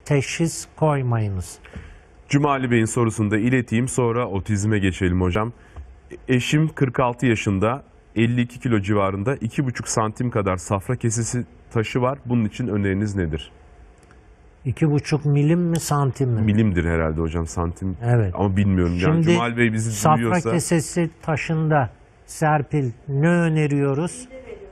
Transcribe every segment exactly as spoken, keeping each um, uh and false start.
teşhis koymayınız. Cumali Bey'in sorusunu da ileteyim, sonra otizme geçelim hocam. Eşim kırk altı yaşında, elli iki kilo civarında, iki buçuk santim kadar safra kesesi taşı var. Bunun için öneriniz nedir? iki buçuk milim mi, santim mi? Milimdir herhalde hocam, santim. Evet. Ama bilmiyorum. Yani Şimdi Cumali Bey bizi safra duyuyorsa... kesesi taşında Serpil ne öneriyoruz?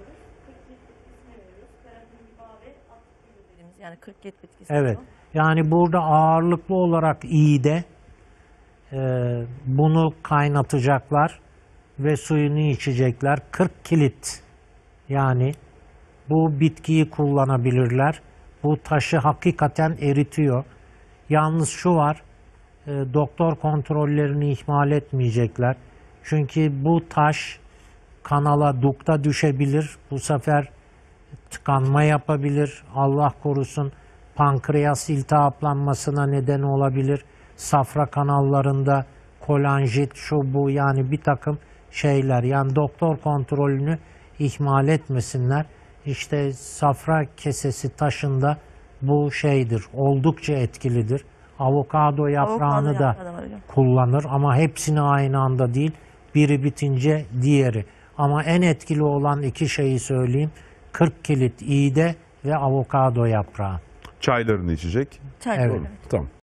Yani kırk yet bitkisi. Evet. Yani burada ağırlıklı olarak iğde, e, bunu kaynatacaklar ve suyunu içecekler. kırk kilit, yani bu bitkiyi kullanabilirler. Bu taşı hakikaten eritiyor. Yalnız şu var, e, doktor kontrollerini ihmal etmeyecekler. Çünkü bu taş kanala, dukta düşebilir. Bu sefer tıkanma yapabilir. Allah korusun, pankreas iltihaplanmasına neden olabilir. Safra kanallarında kolanjit, şu bu, yani bir takım şeyler. Yani doktor kontrolünü ihmal etmesinler. İşte safra kesesi taşında bu şeydir, oldukça etkilidir. Avokado yaprağını Avokado da yaprağı da var hocam. kullanır ama hepsini aynı anda değil. Biri bitince diğeri. Ama en etkili olan iki şeyi söyleyeyim: kırk kilit iğde ve avokado yaprağı. Çaylarını içecek. Çay Evet. koyuyorum. Tamam.